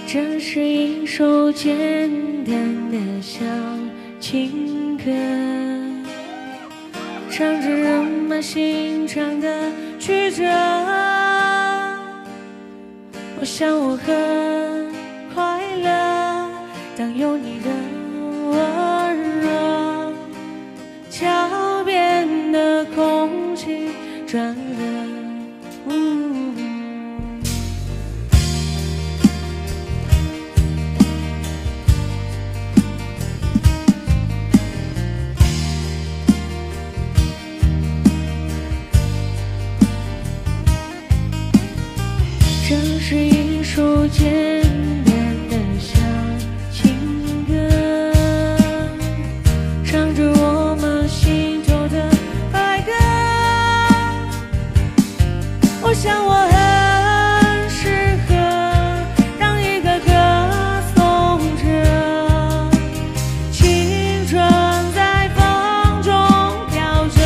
这是一首简单的小情歌，唱着人们心肠的曲折。我想我很快乐，当有你的温热，桥边的空气转了。这是一首简单的小情歌，唱着我们心头的爱歌。我想我很适合当一个歌颂者，青春在风中飘着。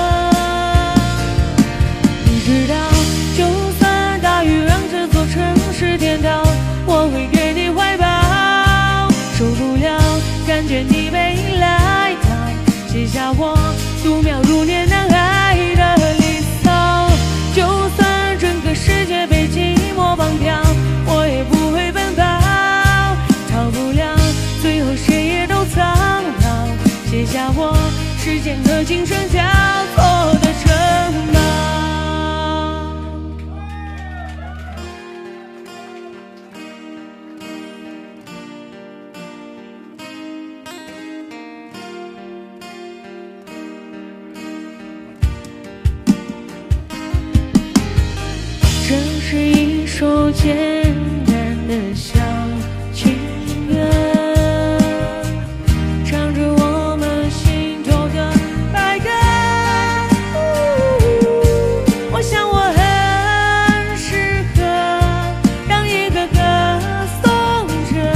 你知道，就算大雨让这座城市颠倒，我会给你怀抱，受不了感觉你没来到，写下我度秒如年难挨的离骚。就算整个世界被寂寞绑票，我也不会奔跑，逃不了最后谁也都苍老，写下我时间和青春交错的城堡。这是一首简单的小情歌，唱着我们心头的爱歌。我想我很适合当一个歌颂者，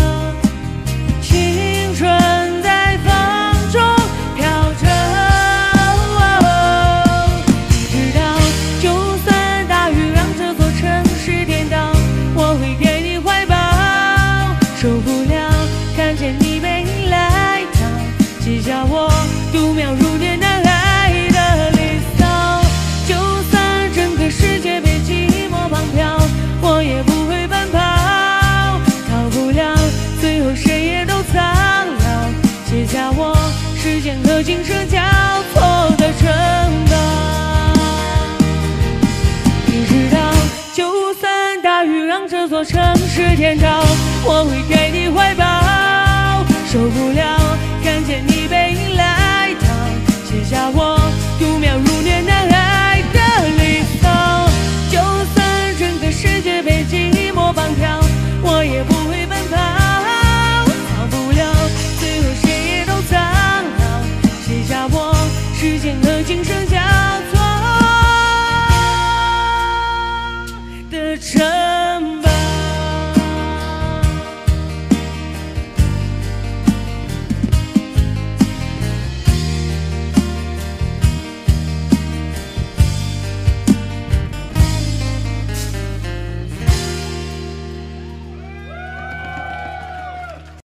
青春在风中飘着。你知道，就算大雨让这座城市颠倒，我会给你怀抱，受不了看见你没来到，写下我度秒如年难挨的离骚。就算整个世界被寂寞绑票，我也不会奔跑，逃不了最后谁也都苍老，写下我时间和青春交错的城堡。你知道，就算大雨让这座城市颠倒，我会给你怀抱，受不了